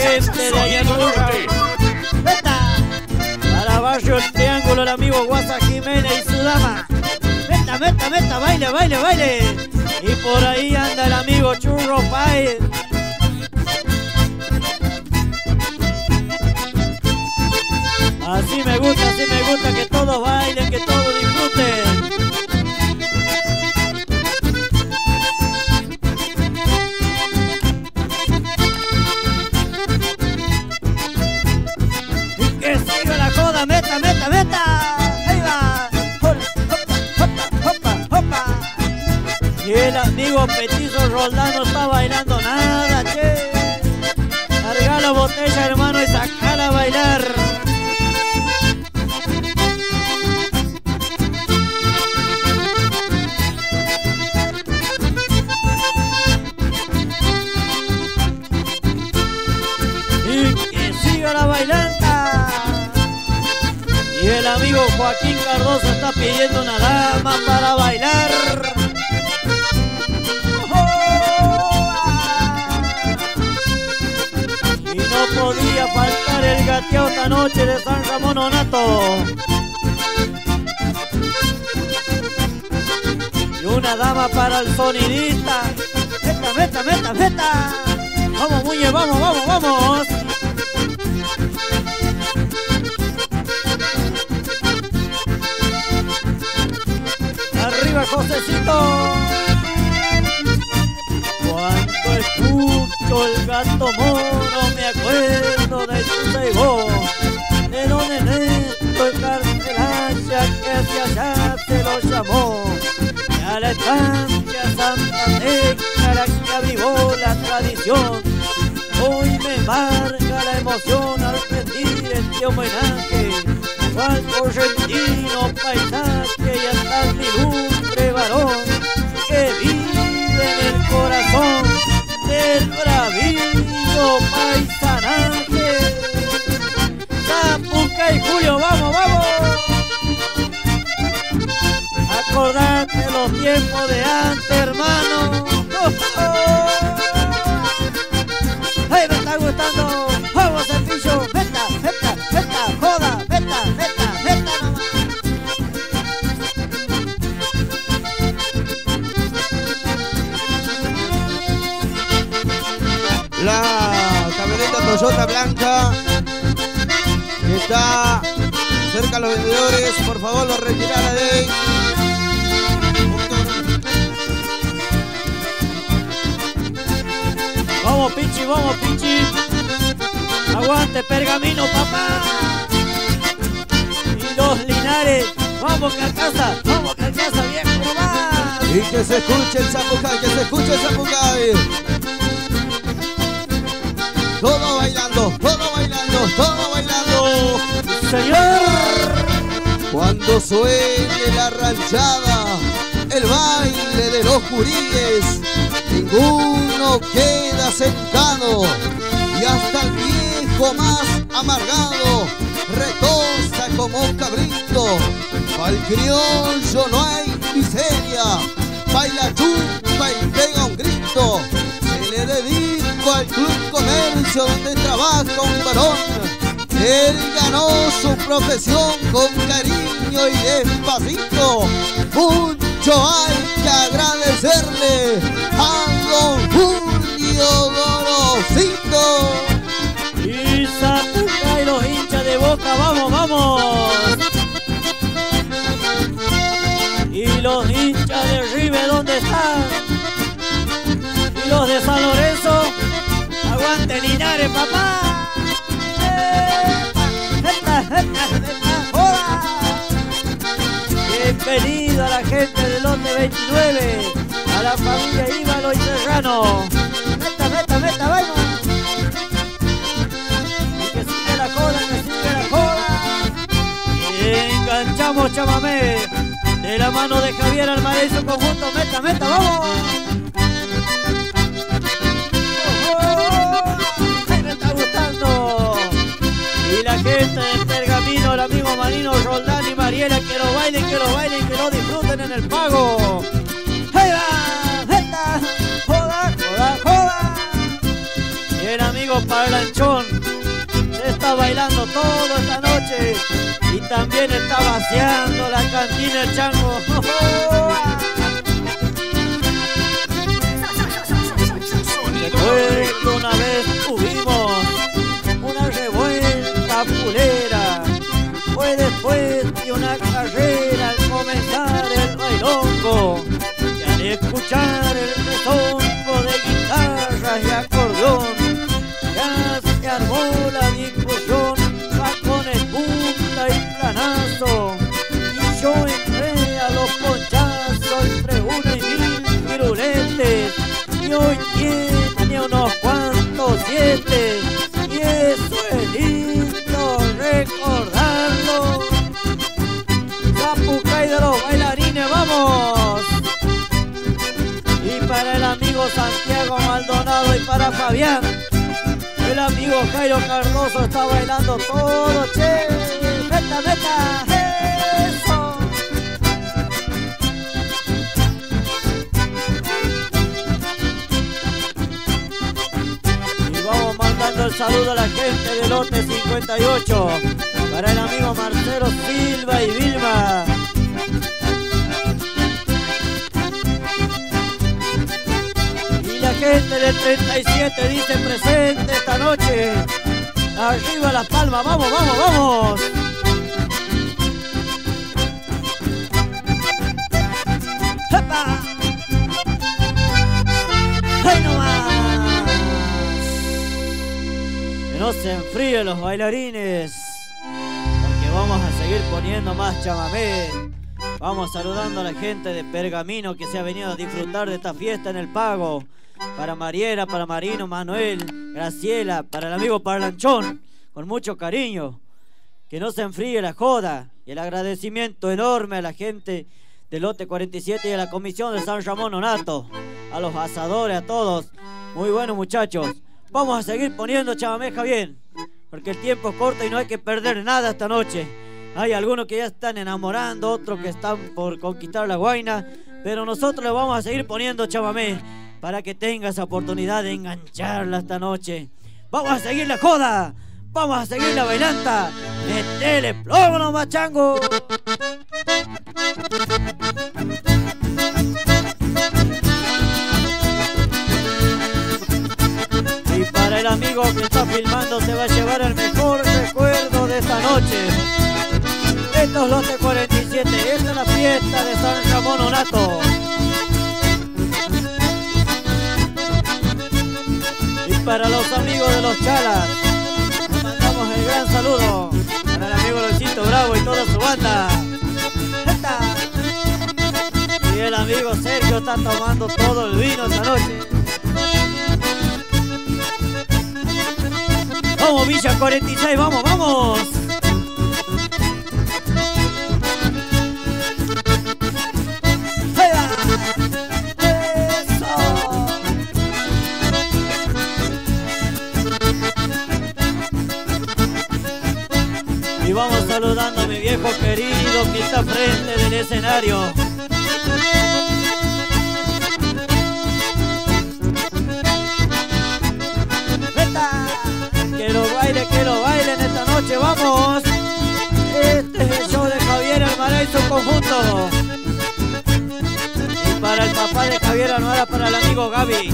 gente de Ayanurra. ¡Veta! Para Barrio El Triángulo, el amigo Guasa Jiménez y su dama. ¡Veta, veta, veta! ¡Baile, baile, baile! Y por ahí anda el amigo Churro Páez. Así me gusta que todos bailen, que todos disfruten. Y que siga la joda, meta, meta, meta. Ahí va. Hopa, hopa, hopa. Y el amigo Petizo Roldán no está bailando nada, che. Carga la botella, hermano, y sacala a bailar. La bailanta. Y el amigo Joaquín Cardoso está pidiendo una dama para bailar. Y no podía faltar el gateo esta noche de San Ramón Onato. Y una dama para el sonidista. Meta, meta, meta, meta. Vamos, Muñe, vamos, vamos, vamos. Arriba, Josecito. Cuando escucho el gato mono me acuerdo de tu ceibo, de don Ernesto el Carcelacha que hacia allá se lo llamó. Y a la estancia Santa Tecla que avivó la tradición. Hoy me marca la emoción al rendir este homenaje al correntino paisaje y al tan ilustre varón que vive en el corazón del bravío paisanaje. Zapuca y Julio, vamos, vamos. Acordate los tiempos de antes, hermano. ¡Ay, me está gustando! ¡Vamos, Cepillo! ¡Meta, meta, meta! ¡Joda! ¡Meta, meta, meta nomás! La camioneta Toyota blanca que está cerca a los vendedores, por favor, lo retirará de ahí. Vamos, Pichi, aguante Pergamino, papá. Y los Linares, vamos Carcasa, viejo, nomás. Y que se escuche el Zapucay, que se escuche el Zapucay. Todo bailando, todo bailando, todo bailando. Señor. Cuando suene la ranchada, el baile de los juríes, ninguno queda sentado y hasta el viejo más amargado retosa como cabrito. Pa'l criollo no hay miseria, baila chupa y pega un grito. Se le dedico al Club Comercio donde trabaja un varón. Él ganó su profesión con cariño y despacito. Mucho hay que agradecerle a don Julio Gorosito. Y Zapuca y los hinchas de Boca, vamos, vamos. Y los hinchas de River, ¿dónde están? Y los de San Lorenzo, aguante Linares, papá. ¡Joda! Bienvenido a la gente del lote 29, a la familia Íbalo y Serrano. Meta, meta, meta, vamos. Y que siga la joda, que siga la joda. Y enganchamos chamamé de la mano de Javier Almaraz y su conjunto. Meta, meta, vamos. ¡Ay, me está gustando! Y la gente del Pergamino, el amigo Marino Roldán y Mariela, que lo bailen, que lo disfruten en el pago. ¡Ahí va! ¡Joda, joda, joda! Y el amigo amigo Parlanchón se está bailando todo esta noche y también está vaciando la cantina el chango. Recuerdo una vez tuvimos una revuelta fulera, fue después de una carrera al comenzar el bailongo y al escuchar el rezongo de guitarras y acordeón ya se armó la discusión, bajones, punta y planazo, y yo entré a los ponchazos entre 1 y 1000 viruletes y hoy tiene unos cuantos 7 y eso es lindo recordarlo. Zapucay de los bailarines, vamos. Y para el amigo Santiago Maldonado y para Fabián, el amigo Jairo Cardoso está bailando todo, che. Meta, meta, eso. Y vamos mandando el saludo a la gente del lote 58, para el amigo Marcelo Silva y Vilma. Y la gente del 37 dice presente esta noche. Arriba las palmas, vamos, vamos, vamos. ¡Epa! ¡Ay, no más! Que no se enfríen los bailarines, porque vamos a seguir poniendo más chamamé. Vamos saludando a la gente de Pergamino que se ha venido a disfrutar de esta fiesta en el Pago. Para Mariela, para Marino, Manuel, Graciela, para el amigo Parlanchón, con mucho cariño. Que no se enfríe la joda. Y el agradecimiento enorme a la gente del lote 47 y a la comisión de San Ramón Nonato, a los asadores, a todos. Muy buenos muchachos. Vamos a seguir poniendo chamameja bien, porque el tiempo es corto y no hay que perder nada esta noche. Hay algunos que ya están enamorando, otros que están por conquistar la guaina, pero nosotros le vamos a seguir poniendo chamamé para que tenga esa oportunidad de engancharla esta noche. Vamos a seguir la joda, vamos a seguir la bailanta. Metele plomo nomás, chango. Y para el amigo que está filmando se va a llevar el mejor recuerdo de esta noche. Estos lotes 47, esta es la fiesta de San Ramón Nonato. Y para los amigos de los Chalas, mandamos el gran saludo para el amigo Luisito Bravo y toda su banda. ¡Esta! Y el amigo Sergio está tomando todo el vino esta noche. ¡Vamos, Villa 46! ¡Vamos, vamos! Y vamos saludando a mi viejo querido que está frente del escenario. ¡Veta! Que lo bailen esta noche, vamos. Este es el show de Javier Almara y su conjunto. Y para el papá de Javier Almara, para el amigo Gaby.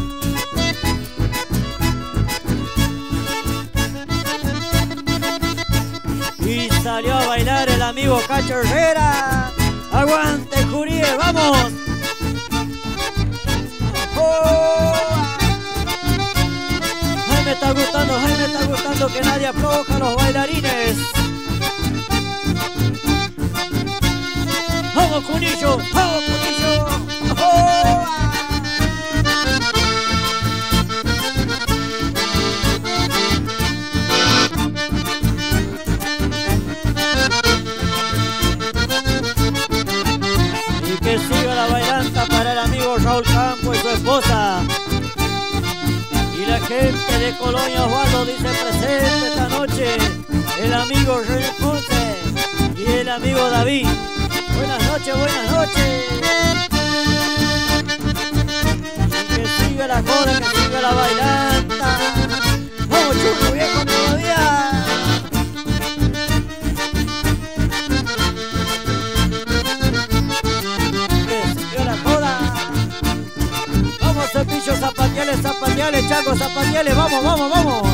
Y salió a bailar el amigo Cacho Herrera. ¡Aguante, Juríe! ¡Vamos! ¡Oh! ¡Ay, me está gustando que nadie afloja a los bailarines! ¡Vamos, Cunillo! ¡Vamos, Cunillo! ¡Oh! Que siga la bailanta para el amigo Raúl Campo y su esposa. Y la gente de Colonia Osvaldo dice presente esta noche el amigo Rey Ponce y el amigo David. Buenas noches, buenas noches. Y que siga la joda, que siga la bailanta. zapateales, Chaco, zapateales, vamos, vamos, vamos.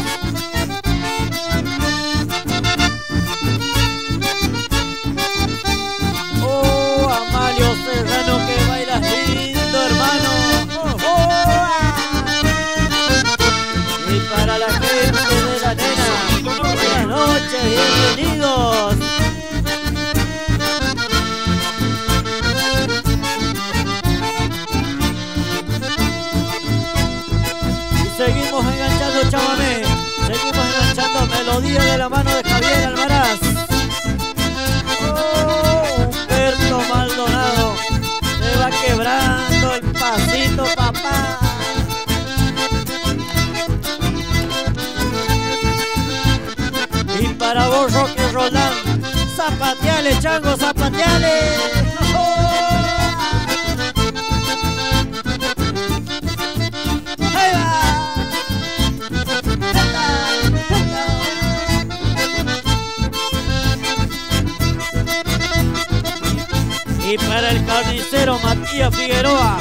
Oh, Amalio Serrano, que bailas lindo, hermano. Oh, oh. Y para la gente de la nena, buenas noches, bienvenidos. Seguimos enganchando chamamé, seguimos enganchando melodía de la mano de Javier Almaraz. Oh, Humberto Maldonado, se va quebrando el pasito, papá. Y para vos, Roque Roldán, zapateales, chango, zapateales. Oh. Y para el carnicero Matías Figueroa.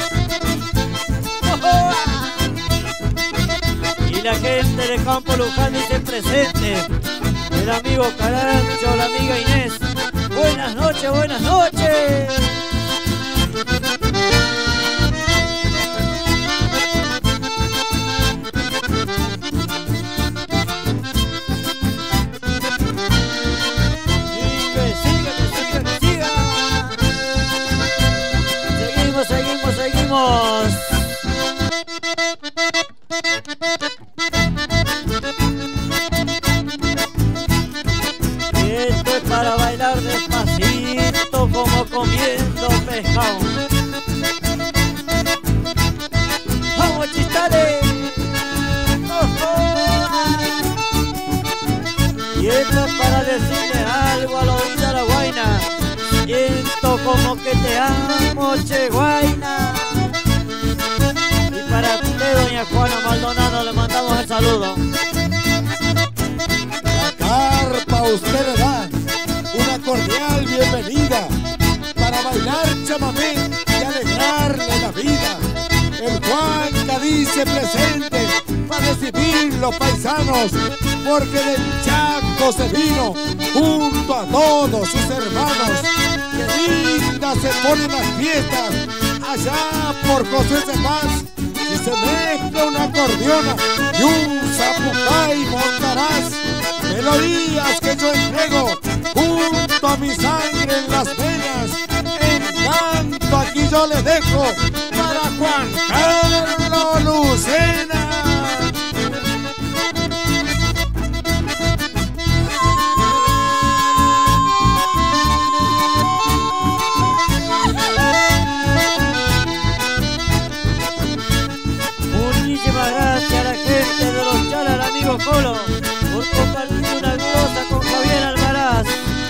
Y la gente de Campo Luján dice presente. El amigo Carancho, la amiga Inés. Buenas noches, buenas noches. Seguimos. Esto es para bailar despacito como comiendo pescado. ¡Vamos, chistales! Y esto es para decirle algo al oído a la guaina. Siento como que te amo, che guaina. Y para usted, doña Juana Maldonado, le mandamos el saludo. La carpa usted le da una cordial bienvenida para bailar chamamé y alegrarle la vida. El Juanca dice presente para recibir los paisanos, porque del Chaco se vino junto a todos sus hermanos. Que lindas se ponen las fiestas allá por José de Paz. Si se mezcla una acordeona y un zapucay montarás, melodías que yo entrego junto a mi sangre en las venas. Encanto aquí yo les dejo para Juan Carlos Lucena. Muchísimas gracias a la gente de los Chalas, al amigo Colo, por compartir una glosa con Javier Almaraz.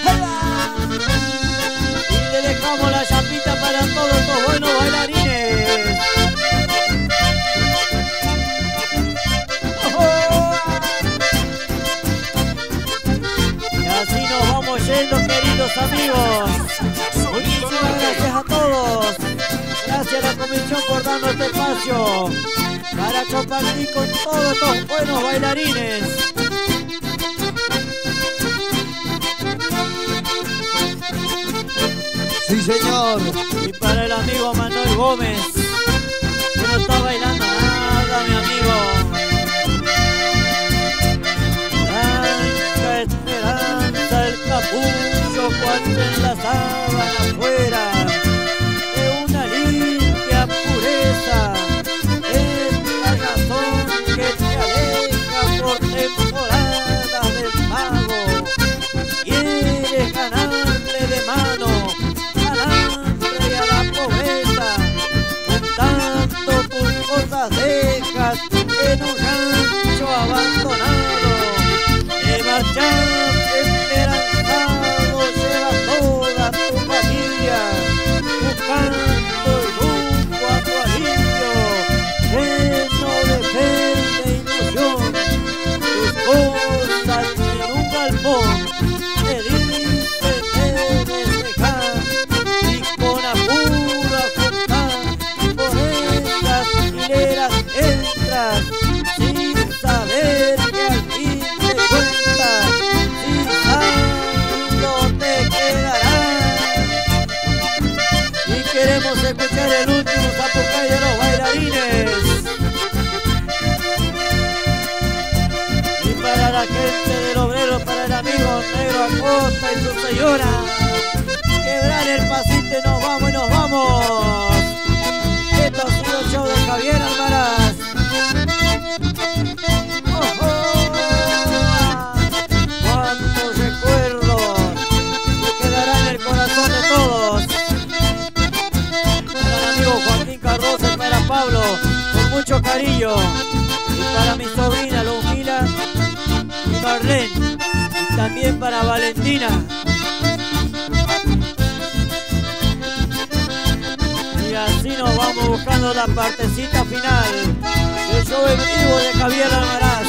Y le dejamos la chapita para todos estos buenos bailarines. Y así nos vamos yendo, queridos amigos. Muchísimas gracias a todos. Gracias a la comisión por darnos este espacio para compartir con todos estos buenos bailarines. Sí, señor. Y para el amigo Manuel Gómez, que no está bailando nada, mi amigo. Blanca Esperanza, el capullo cuando en la sábana afuera de una limpia pureza. Que te aleja por temporadas del mago. Quieres ganarle de mano al hambre y a la pobreza. Con tanto tus cosas dejas en un rancho abandonado. Te marchas esperanzado, llevas toda tu familia buscando el rumbo a tu alivio. Lleno de fe y de ilusión, tus cosas en un galpón te dicen debes dejar y con apuro a juntar por esas hileras. dejas sin saber que al fin de cuentas sin saldo te quedarás. Y queremos escuchar el último zapucay de los bailarines. Y para la gente del obrero, para el amigo Negro Acosta y su señora, quebrar el pasito y nos vamos y nos vamos. Esto ha sido el show de Javier Almaraz. ¡Oh, oh! ¡Cuántos recuerdos que quedarán en el corazón de todos! Para el amigo Joaquín Cardoso y para Pablo, con mucho cariño. Y para mi sobrina Lumila y Marlene. Y también para Valentina. Y así nos vamos buscando la partecita final del show en vivo de Javier Almaraz.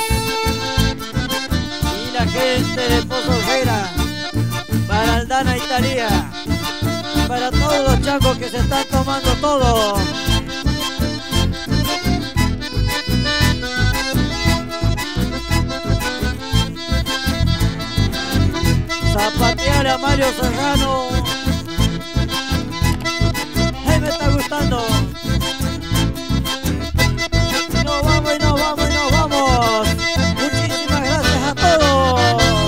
Y la gente de Pozo Herrera, para Aldana y Talía, y para todos los changos que se están tomando todo. Zapatear a Mario Serrano. ¡Ay, me está gustando! Y nos vamos, y nos vamos, y nos vamos. Muchísimas gracias a todos.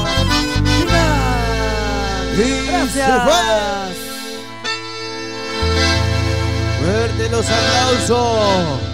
Gracias. Fuerte los aplausos.